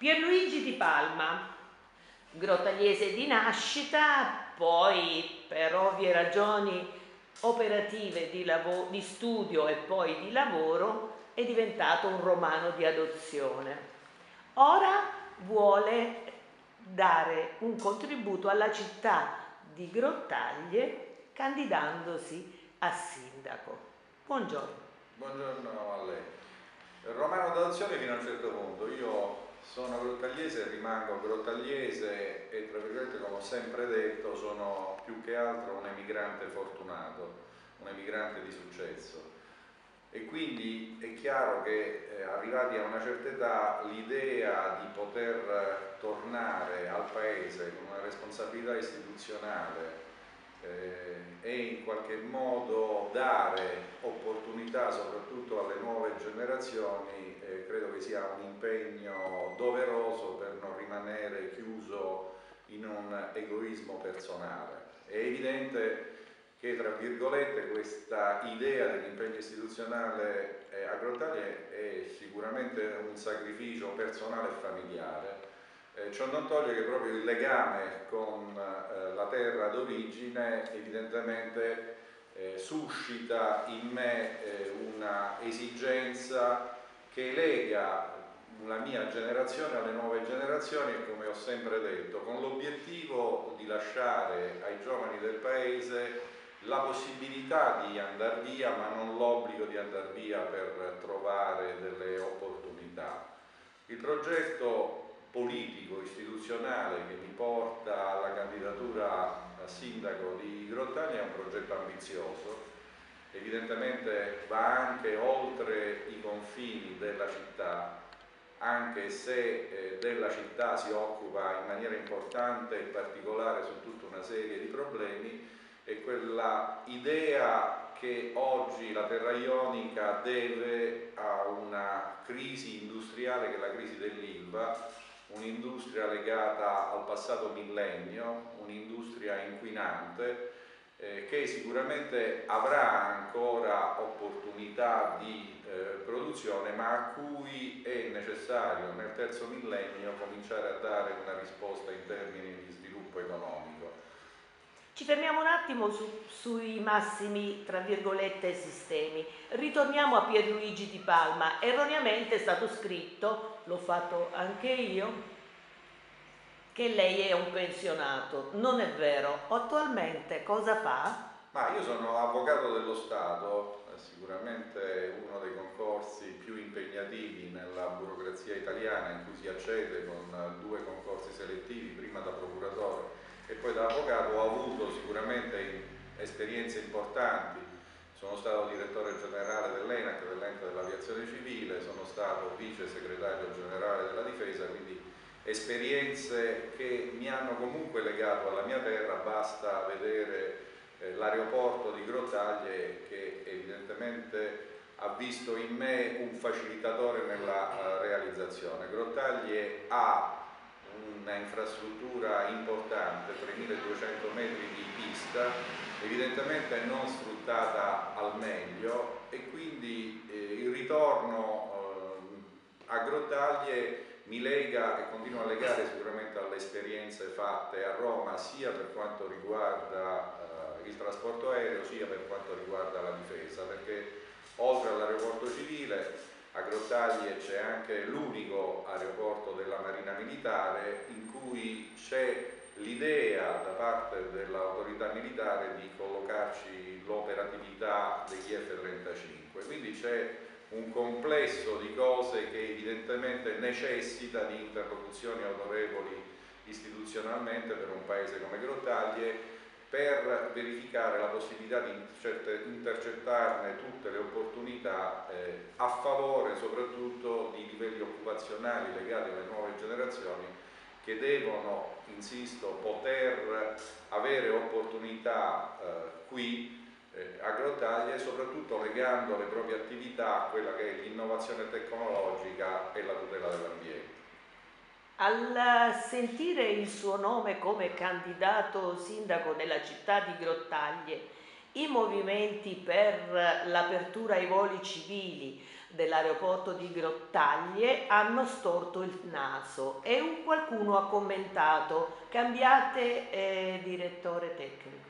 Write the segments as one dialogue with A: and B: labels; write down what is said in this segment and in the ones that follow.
A: Pierluigi Di Palma, grottagliese di nascita, poi per ovvie ragioni operative di studio e poi di lavoro è diventato un romano di adozione. Ora vuole dare un contributo alla città di Grottaglie candidandosi a sindaco. Buongiorno.
B: Buongiorno a lei. Romano d'adozione fino a un certo punto. Io sono grottagliese e rimango grottagliese e, tra virgolette, come ho sempre detto, sono più che altro un emigrante fortunato, un emigrante di successo. E quindi è chiaro che arrivati a una certa età l'idea di poter tornare al paese con una responsabilità istituzionale e in qualche modo dare opportunità soprattutto alle nuove generazioni credo che sia un impegno doveroso per non rimanere chiuso in un egoismo personale. È evidente che, tra virgolette, questa idea dell'impegno istituzionale a Grottaglie è sicuramente un sacrificio personale e familiare. Ciò non toglie che proprio il legame con la terra d'origine evidentemente suscita in me una esigenza che lega la mia generazione alle nuove generazioni e, come ho sempre detto, con l'obiettivo di lasciare ai giovani del paese la possibilità di andare via, ma non l'obbligo di andare via per trovare delle opportunità. Il progetto politico, istituzionale che mi porta alla candidatura a sindaco di Grottaglie è un progetto ambizioso, evidentemente va anche oltre i confini della città, anche se della città si occupa in maniera importante e particolare su tutta una serie di problemi, e quella idea che oggi la terra ionica deve a una crisi industriale che è la crisi dell'Ilva, un'industria legata al passato millennio, un'industria inquinante che sicuramente avrà ancora opportunità di produzione, ma a cui è necessario nel terzo millennio cominciare a dare una risposta in termini di sviluppo economico.
A: Ci fermiamo un attimo sui massimi, tra virgolette, sistemi. Ritorniamo a Pierluigi Di Palma. Erroneamente è stato scritto, l'ho fatto anche io, che lei è un pensionato. Non è vero. Attualmente cosa fa?
B: Ma io sono avvocato dello Stato, sicuramente uno dei concorsi più impegnativi nella burocrazia italiana, in cui si accede con 2 concorsi selettivi, prima da procuratore e poi da avvocato. Ho avuto sicuramente esperienze importanti. Sono stato direttore generale dell'ENAC, dell'Ente dell'Aviazione Civile, sono stato vice segretario generale della Difesa, quindi esperienze che mi hanno comunque legato alla mia terra. Basta vedere l'aeroporto di Grottaglie, che evidentemente ha visto in me un facilitatore nella realizzazione. Grottaglie ha una infrastruttura importante, 3200 metri di pista, evidentemente non sfruttata al meglio, e quindi il ritorno a Grottaglie mi lega e continua a legare sicuramente alle esperienze fatte a Roma, sia per quanto riguarda il trasporto aereo, sia per quanto riguarda la difesa, perché oltre all'aeroporto civile a Grottaglie c'è anche l'unico aeroporto della Marina Militare, in cui c'è l'idea da parte dell'autorità militare di collocarci l'operatività degli F-35, quindi c'è un complesso di cose che evidentemente necessita di interlocuzioni autorevoli istituzionalmente per un paese come Grottaglie, per verificare la possibilità di intercettarne tutte le opportunità a favore soprattutto di livelli occupazionali legati alle nuove generazioni, che devono, insisto, poter avere opportunità qui a Grottaglie, soprattutto legando le proprie attività a quella che è l'innovazione tecnologica e la tutela dell'ambiente.
A: Al sentire il suo nome come candidato sindaco della città di Grottaglie, i movimenti per l'apertura ai voli civili, dell'aeroporto di Grottaglie hanno storto il naso e qualcuno ha commentato: cambiate direttore tecnico.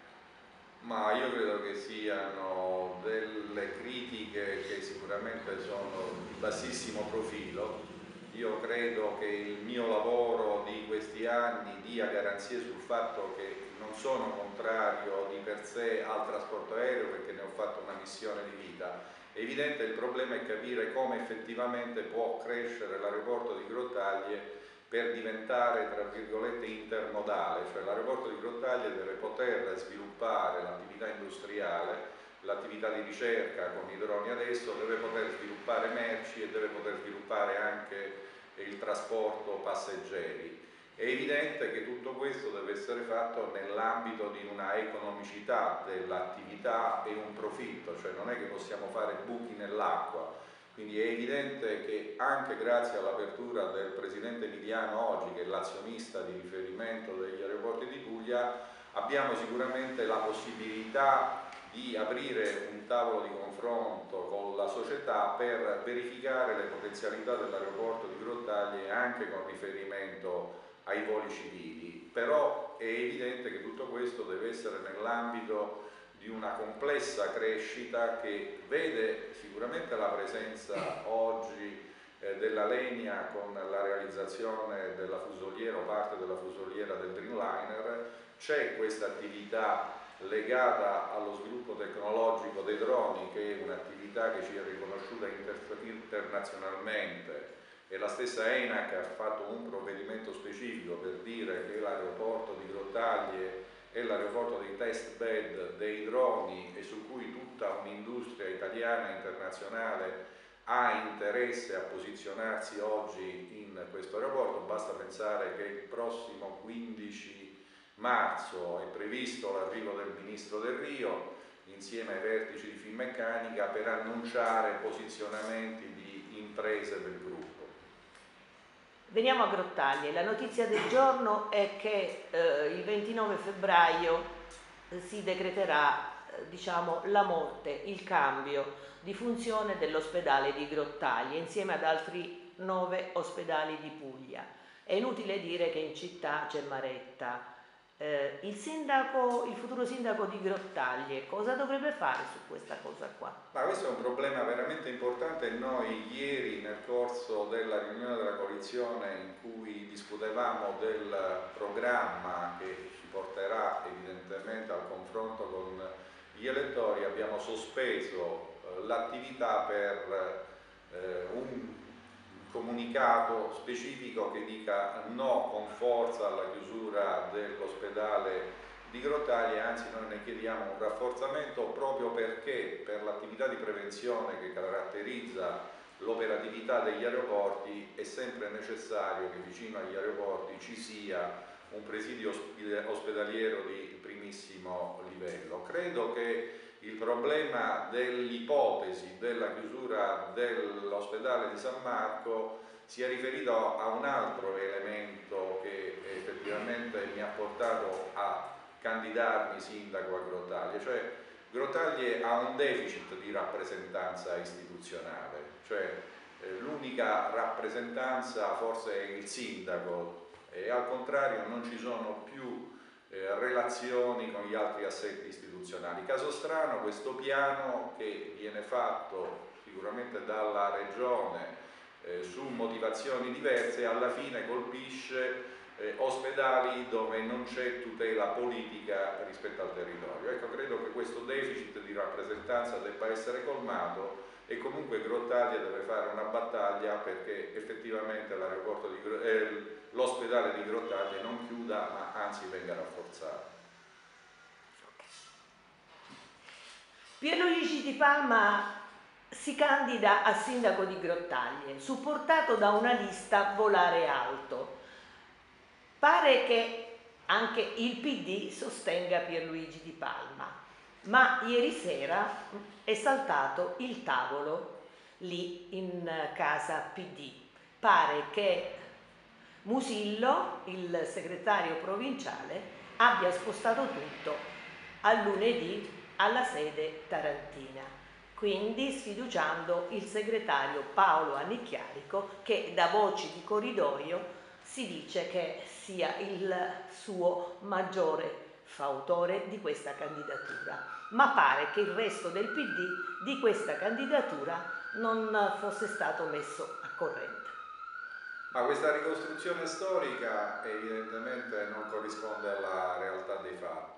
B: Ma io credo che siano delle critiche che sicuramente sono di bassissimo profilo. Io credo che il mio lavoro di questi anni dia garanzie sul fatto che non sono contrario di per sé al trasporto aereo, perché ne ho fatto una missione di vita. È evidente, il problema è capire come effettivamente può crescere l'aeroporto di Grottaglie per diventare, tra virgolette, intermodale, cioè l'aeroporto di Grottaglie deve poter sviluppare l'attività industriale, l'attività di ricerca con i droni adesso, deve poter sviluppare merci e deve poter sviluppare anche il trasporto passeggeri. È evidente che tutto questo deve essere fatto nell'ambito di una economicità dell'attività e un profitto, cioè non è che possiamo fare buchi nell'acqua. Quindi è evidente che anche grazie all'apertura del presidente Emiliano oggi, che è l'azionista di riferimento degli aeroporti di Puglia, abbiamo sicuramente la possibilità di aprire un tavolo di confronto con la società per verificare le potenzialità dell'aeroporto di Grottaglie anche con riferimento ai voli civili. Però è evidente che tutto questo deve essere nell'ambito di una complessa crescita che vede sicuramente la presenza oggi della Alenia con la realizzazione della fusoliera o parte della fusoliera del Dreamliner. C'è questa attività legata allo sviluppo tecnologico dei droni, che è un'attività che ci è riconosciuta internazionalmente, e la stessa ENAC ha fatto un provvedimento specifico per dire che l'aeroporto di Grottaglie è l'aeroporto dei test bed dei droni e su cui tutta un'industria italiana e internazionale ha interesse a posizionarsi oggi in questo aeroporto. Basta pensare che il prossimo 15 marzo è previsto l'arrivo del ministro Del Rio insieme ai vertici di Finmeccanica per annunciare posizionamenti di imprese del gruppo.
A: Veniamo a Grottaglie. La notizia del giorno è che il 29 febbraio si decreterà diciamo, la morte, il cambio di funzione dell'ospedale di Grottaglie insieme ad altri 9 ospedali di Puglia. È inutile dire che in città c'è Maretta. Il futuro sindaco di Grottaglie cosa dovrebbe fare su questa cosa qua?
B: Ma questo è un problema veramente importante. Noi ieri nel corso della riunione della coalizione in cui discutevamo del programma che ci porterà evidentemente al confronto con gli elettori abbiamo sospeso l'attività per un comunicato specifico che dica no con forza alla chiusura dell'ospedale di Grottaglie, anzi noi ne chiediamo un rafforzamento proprio perché per l'attività di prevenzione che caratterizza l'operatività degli aeroporti è sempre necessario che vicino agli aeroporti ci sia un presidio ospedaliero di primissimo livello. Credo che il problema dell'ipotesi della chiusura dell'ospedale di San Marco sia riferito a un altro elemento che effettivamente mi ha portato a candidarmi sindaco a Grottaglie, cioè Grottaglie ha un deficit di rappresentanza istituzionale, cioè l'unica rappresentanza forse è il sindaco e al contrario non ci sono più relazioni con gli altri assetti istituzionali. Caso strano questo piano che viene fatto sicuramente dalla regione su motivazioni diverse alla fine colpisce ospedali dove non c'è tutela politica rispetto al territorio. Ecco, credo che questo deficit di rappresentanza debba essere colmato e comunque Grottaglie deve fare una battaglia perché effettivamente l'ospedale di Grottaglie non chiuda ma anzi venga rafforzato.
A: Pierluigi Di Palma si candida a sindaco di Grottaglie, supportato da una lista Volare Alto. Pare che anche il PD sostenga Pierluigi Di Palma, ma ieri sera è saltato il tavolo lì in casa PD. Pare che Musillo, il segretario provinciale, abbia spostato tutto a lunedì alla sede tarantina. quindi sfiduciando il segretario Paolo Annicchiarico, che da voci di corridoio si dice che sia il suo maggiore fautore di questa candidatura, ma pare che il resto del PD di questa candidatura non fosse stato messo a corrente.
B: Ma questa ricostruzione storica evidentemente non corrisponde alla realtà dei fatti.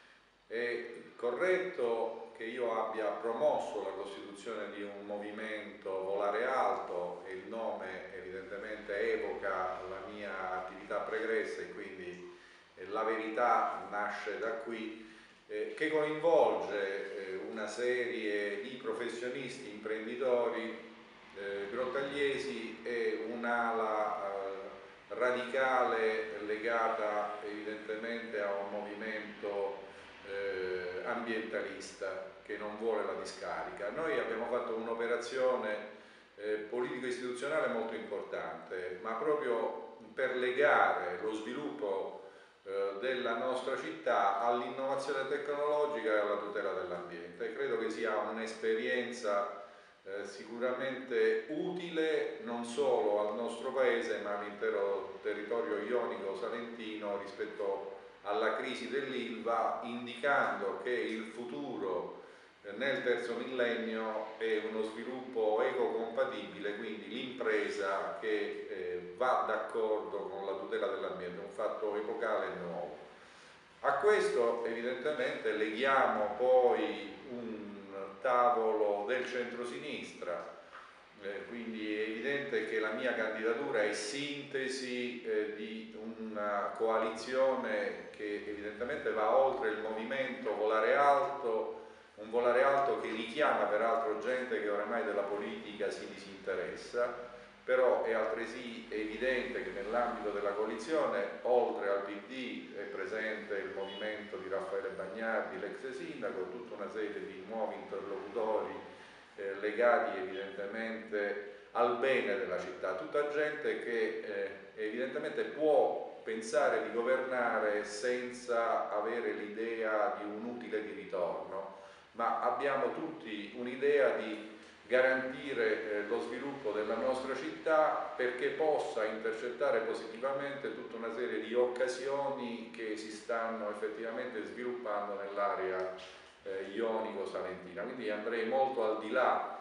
B: È corretto che io abbia promosso la costituzione di un movimento Volare Alto, e il nome evidentemente evoca la mia attività pregressa e quindi la verità nasce da qui, che coinvolge una serie di professionisti, imprenditori grottagliesi e un'ala radicale legata evidentemente a un movimento ambientalista che non vuole la discarica. Noi abbiamo fatto un'operazione politico-istituzionale molto importante, ma proprio per legare lo sviluppo della nostra città all'innovazione tecnologica e alla tutela dell'ambiente. Credo che sia un'esperienza sicuramente utile non solo al nostro paese ma all'intero territorio ionico-salentino rispetto alla crisi dell'Ilva, indicando che il futuro nel terzo millennio è uno sviluppo ecocompatibile, quindi l'impresa che va d'accordo con la tutela dell'ambiente, un fatto epocale e nuovo. A questo evidentemente leghiamo poi un tavolo del centro-sinistra, quindi è evidente che la mia candidatura è sintesi di una coalizione che evidentemente va oltre il movimento Volare Alto, un Volare Alto che richiama peraltro gente che oramai della politica si disinteressa, però è altresì evidente che nell'ambito della coalizione, oltre al PD, è presente il movimento di Raffaele Bagnardi, l'ex sindaco, tutta una serie di nuovi interlocutori legati evidentemente al bene della città, tutta gente che evidentemente può pensare di governare senza avere l'idea di un utile di ritorno, ma abbiamo tutti un'idea di garantire lo sviluppo della nostra città perché possa intercettare positivamente tutta una serie di occasioni che si stanno effettivamente sviluppando nell'area ionico-salentina. Quindi andrei molto al di là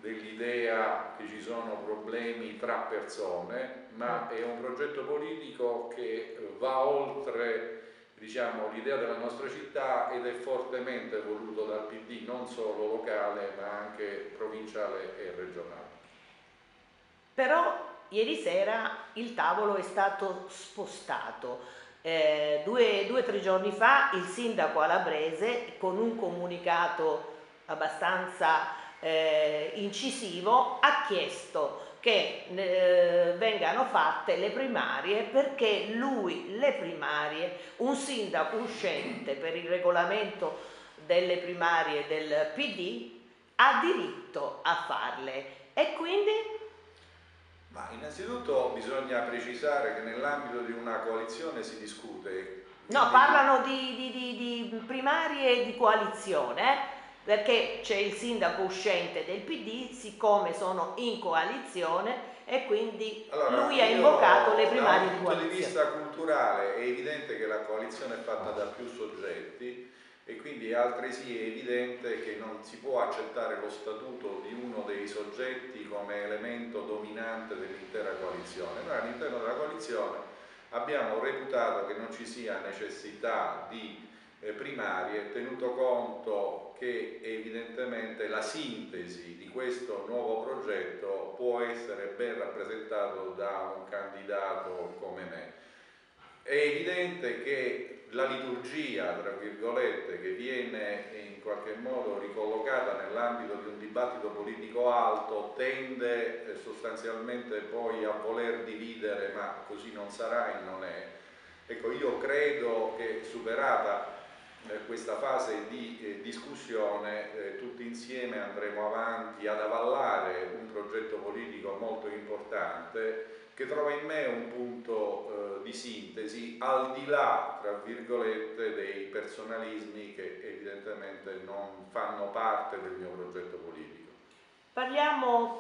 B: dell'idea che ci sono problemi tra persone, ma è un progetto politico che va oltre, diciamo, l'idea della nostra città ed è fortemente voluto dal PD, non solo locale ma anche provinciale e regionale.
A: Però ieri sera il tavolo è stato spostato. 2 o 3 giorni fa il sindaco Alabrese, con un comunicato abbastanza incisivo, ha chiesto che vengano fatte le primarie perché lui le primarie, un sindaco uscente per il regolamento delle primarie del PD, ha diritto a farle e quindi...
B: Ma innanzitutto bisogna precisare che nell'ambito di una coalizione si discute.
A: No, parlano di primarie e di coalizione, perché c'è il sindaco uscente del PD, siccome sono in coalizione e quindi
B: allora,
A: lui ha invocato le primarie
B: di
A: di coalizione.
B: Dal punto di vista culturale è evidente che la coalizione è fatta da più soggetti e quindi è altresì evidente che non si può accettare lo statuto di uno dei soggetti come elemento dominante dell'intera coalizione. Noi all'interno della coalizione abbiamo reputato che non ci sia necessità di primarie, tenuto conto che evidentemente la sintesi di questo nuovo progetto può essere ben rappresentato da un candidato come me. È evidente che la liturgia, tra virgolette, che viene in qualche modo ricollocata nell'ambito di un dibattito politico alto tende sostanzialmente poi a voler dividere, ma così non sarà e non è. Ecco, io credo che superata questa fase di discussione tutti insieme andremo avanti ad avallare un progetto politico molto importante che trova in me un punto di sintesi, al di là, tra virgolette, dei personalismi che evidentemente non fanno parte del mio progetto politico.
A: Parliamo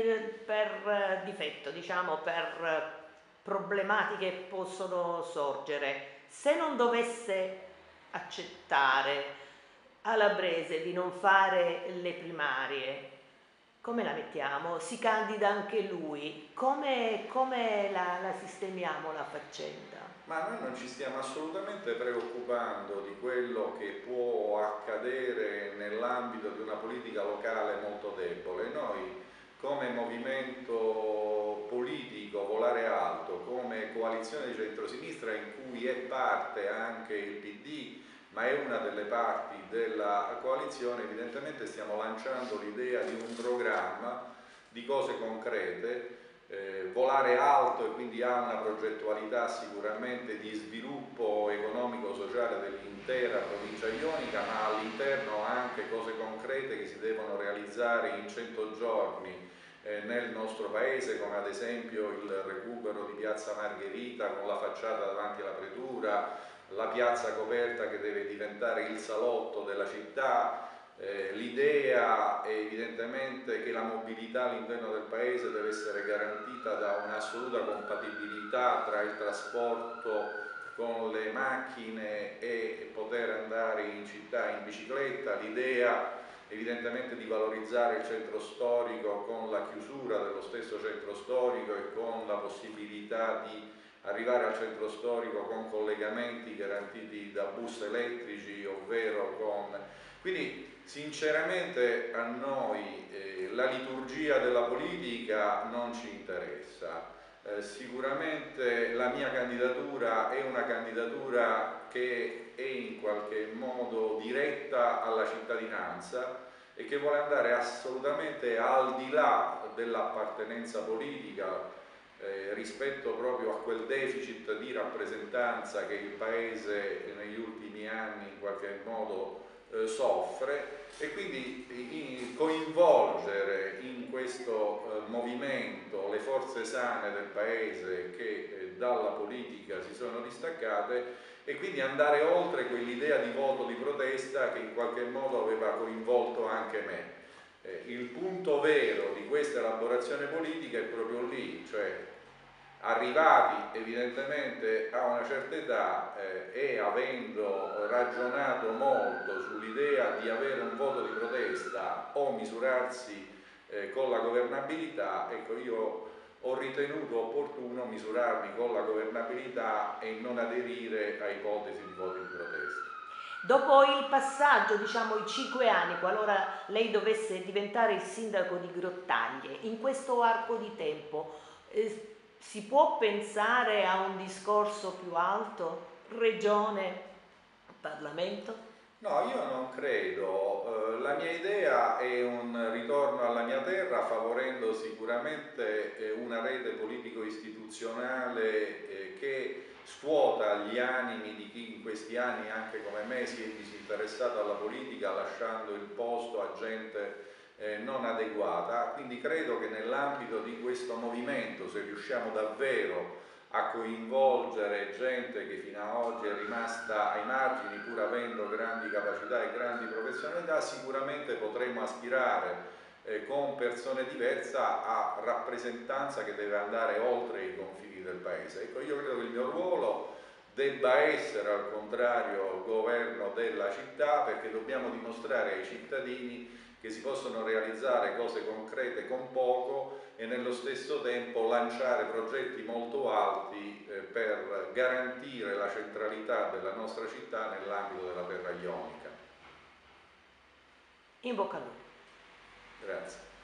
A: per difetto, diciamo, per problematiche che possono sorgere. Se non dovesse accettare a Labrese di non fare le primarie, come la mettiamo? Si candida anche lui, come la sistemiamo la faccenda?
B: Ma noi non ci stiamo assolutamente preoccupando di quello che può accadere nell'ambito di una politica locale molto debole. Noi come movimento politico Volare Alto, come coalizione di centrosinistra in cui è parte anche il PD, ma è una delle parti della coalizione, evidentemente stiamo lanciando l'idea di un programma di cose concrete. Volare Alto e quindi ha una progettualità sicuramente di sviluppo economico-sociale dell'intera provincia ionica, ma all'interno anche cose concrete che si devono realizzare in 100 giorni nel nostro paese, come ad esempio il recupero di Piazza Margherita con la facciata davanti alla pretura, la piazza coperta che deve diventare il salotto della città. L'idea è evidentemente che la mobilità all'interno del paese deve essere garantita da un'assoluta compatibilità tra il trasporto con le macchine e poter andare in città in bicicletta, l'idea evidentemente di valorizzare il centro storico con la chiusura dello stesso centro storico e con la possibilità di arrivare al centro storico con collegamenti garantiti da bus elettrici, ovvero con... Quindi sinceramente a noi la liturgia della politica non ci interessa. Sicuramente la mia candidatura è una candidatura che è in qualche modo diretta alla cittadinanza e che vuole andare assolutamente al di là dell'appartenenza politica rispetto proprio a quel deficit di rappresentanza che il Paese negli ultimi anni in qualche modo soffre, e quindi coinvolgere in questo movimento le forze sane del Paese che dalla politica si sono distaccate, e quindi andare oltre quell'idea di voto di protesta che in qualche modo aveva coinvolto anche me. Il punto vero di questa elaborazione politica è proprio lì, cioè arrivati evidentemente a una certa età e avendo ragionato molto sull'idea di avere un voto di protesta o misurarsi con la governabilità, ecco, io ho ritenuto opportuno misurarmi con la governabilità e non aderire a ipotesi di voto di protesta.
A: Dopo il passaggio, diciamo i 5 anni, qualora lei dovesse diventare il sindaco di Grottaglie, in questo arco di tempo si può pensare a un discorso più alto? Regione, Parlamento?
B: No, io non credo. La mia idea è un ritorno alla mia terra favorendo sicuramente una rete politico-istituzionale che scuota gli animi di chi in questi anni, anche come me, si è disinteressato alla politica lasciando il posto a gente non adeguata. Quindi credo che nell'ambito di questo movimento, se riusciamo davvero a coinvolgere gente che fino ad oggi è rimasta ai margini pur avendo grandi capacità e grandi professionalità, sicuramente potremmo aspirare con persone diverse a rappresentanza che deve andare oltre i confini del paese. Ecco, io credo che il mio ruolo debba essere al contrario governo della città, perché dobbiamo dimostrare ai cittadini che si possono realizzare cose concrete con poco e nello stesso tempo lanciare progetti molto alti per garantire la centralità della nostra città nell'ambito della terra ionica.
A: In bocca al lupo.
B: Grazie.